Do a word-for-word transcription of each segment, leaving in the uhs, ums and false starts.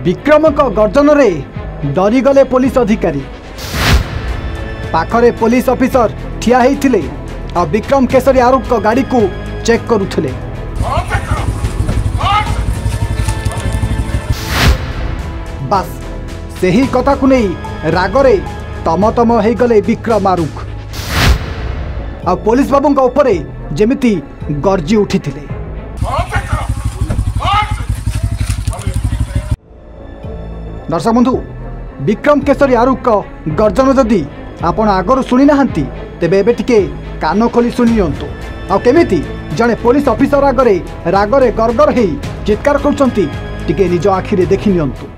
विक्रम गर्जन रे डरीगले पुलिस अधिकारी पाखरे पुलिस ऑफिसर ठिया होइथिले आ विक्रम केसरी आरोप को गाड़ी को चेक करुथिले। बस सही कथा को नहीं रागरे तम तम हो गले विक्रम आरुख आ पुलिस बाबू ऊपर जेमिति गर्जी उठिथिले। दर्शक बंधु विक्रम केसरी आरुख का गर्जन जदि आपण आगर शुणी ना तेबे एबे टिके कान खोली शुणी नियंतु आ केमिति जड़े पुलिस ऑफिसर आगरे रागरे गरगर हे चित्कार करछंती टिके निज आखिरे देखि नियंतु।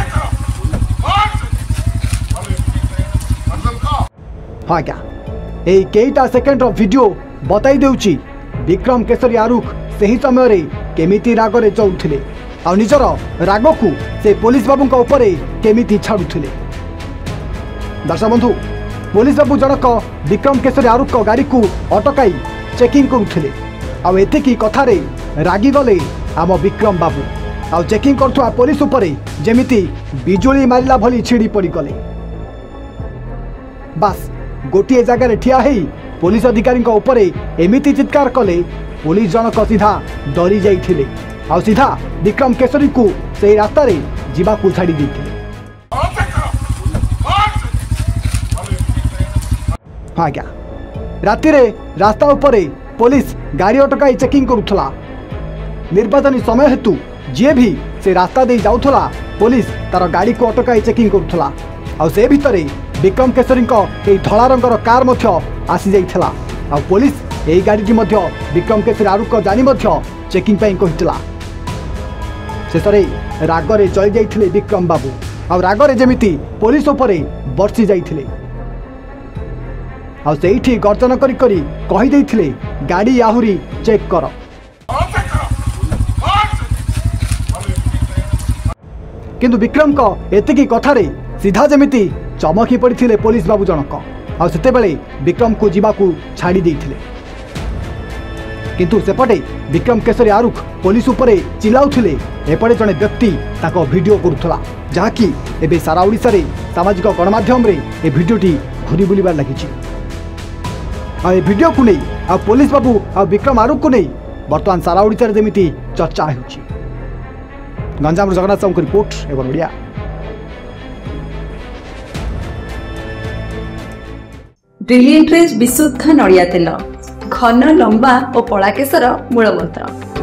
हाँ क्या ए केईटा सेकेंड रो वीडियो बताई देउची विक्रम केसरी आरुख सही समय रे केमिति रागरे चौथिले आ निजर राग को से पुलिस बाबू ऊपर केमिति छाड़ुथिले। दर्शक बंधु पुलिस बाबू जनक विक्रम केसरी आरुख को गाड़ी को अटकाई चेकिंग करुथिले आ एतिकी कथारे रागी गले आम विक्रम बाबू आ चेकिंग करथुआ पुलिस ऊपर जेमिति बिजुली मारिला भली छिड़ी पड़ी गले। बस गोटे जगार ठिया है पुलिस अधिकारी ऊपर एमिति चित्कार कले पुलिस जनक सीधा डरी जाइथिले आ सीधा विक्रम केसरी को से रास्ता रे जीवा को छाड़ी देथिले। हाँ क्या राति रे रास्ता ऊपर पुलिस गाड़ी अटकाई चेकिंग करुथला। निर्वाचन समय हेतु जे भी से रास्ता दे जाउथला पुलिस तार गाड़ी को अटकाई चेकिंग करुथला आ से भितरे विक्रम केसरी ए धला रंगर कार मध्य आसी जाइथला आ पुलिस एही गाड़ी मध्य विक्रम केसरी आरुख जानी मध्य चेकिंग पई कहितला। शेषरे रागरे चली जाइथिले विक्रम बाबू आ रागरे जेमिति पुलिस उपरे बर्सी जाइथिले आ सेठी गर्जन करी करी कहि दैथिले गाड़ी आहुरी चेक कर। किंतु विक्रम को एतिकी कथारे सीधा जेमिति चमकी पड़े पुलिस बाबू जनक आ सेतेबेले विक्रम को जीवा को छाड़ी देथिले। किंतु सेपटे विक्रम केसरी आरुख पुलिस उपरे चिल्लाउथिले एपटे जड़े व्यक्ति ताको वीडियो करुथला जहाँकि एबे सारा ओडिशा रे सामाजिक गणमाध्यम रे ए वीडियोटी घुरी बुलिबार लागिछि। आ ए वीडियो को नहीं आ पुलिस बाबू आ विक्रम आरुख को नहीं बर्तमान सारा ओडिशा रे जेमिति चर्चा हेउछि। गंजाम जगन्नाथ साहू रिपोर्ट एवं ओडिया। ब्रिलियंट रेज विशुद्ध नड़िया तेल घन लंबा और पड़ा केसर मूल मंत्र।